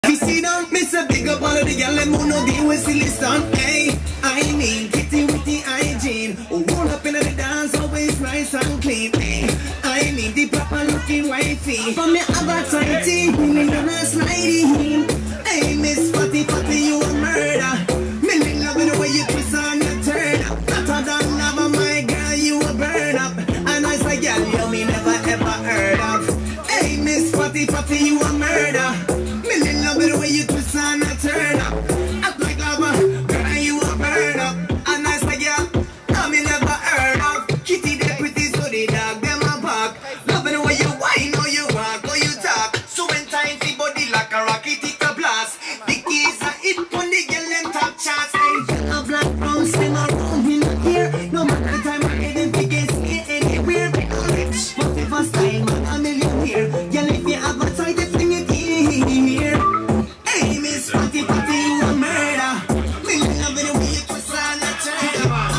You see them, miss a big up all of the gal and no deal with silly stunt. Hey, I mean, kitty with the hygiene. Roll up in the dance, always nice and clean. Hey, I mean, the proper looking wifey. From your avatar team, me no sliding. Hey, Miss Fatty Fatty, you a murder. Me love it the way you twist on your turn up. Hotter than lava, my girl, you a burn up. And I say, girl, you me never ever heard of. Hey, Miss Fatty Fatty, you a murder. Love it the way you twist and turn up. Act like lava, girl, you a burn up. And I say, yeah, me never heard of. Kitty, they pretty, so they dog, them a back. Love it the way you whine, or you walk, or you talk. So when time the body like a rocket, it a blast. The keys are hit on the girl, them top charts. Hey, a black brown, slim around in the ear. No matter the time I get them, they get scared anywhere. Rich, but the first time I'm a millionaire. Girl, if you have a sight, they bring it here. Hey, Miss Fatty Fatty, you a murder. Me love it the way you twist and turn up.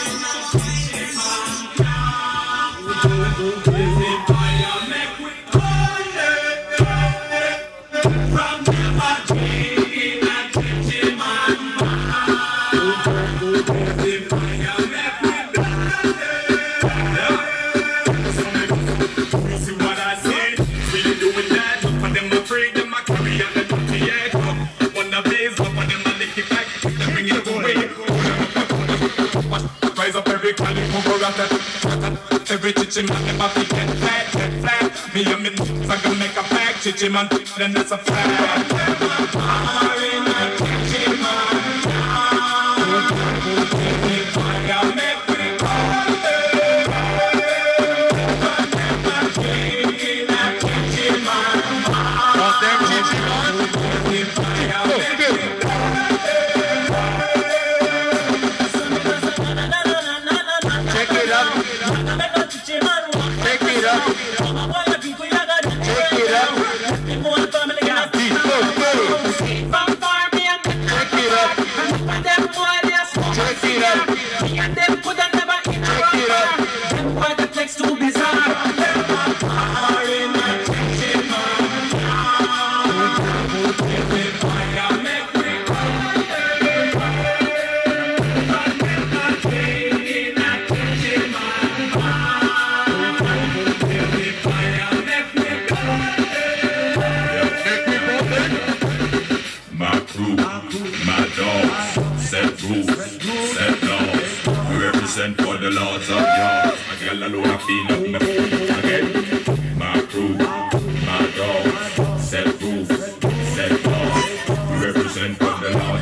Every chichi man, them have to get flat. Me and me I can make a pack, chichi man, then that's a fact. Chichi man, I make me call it. Chichi man, what's them chichi man? Check it up. Check it up. For the lords of yours, a girl alone a feel up my feet again. My crew, my dogs, set rules, set laws. We represent for the lords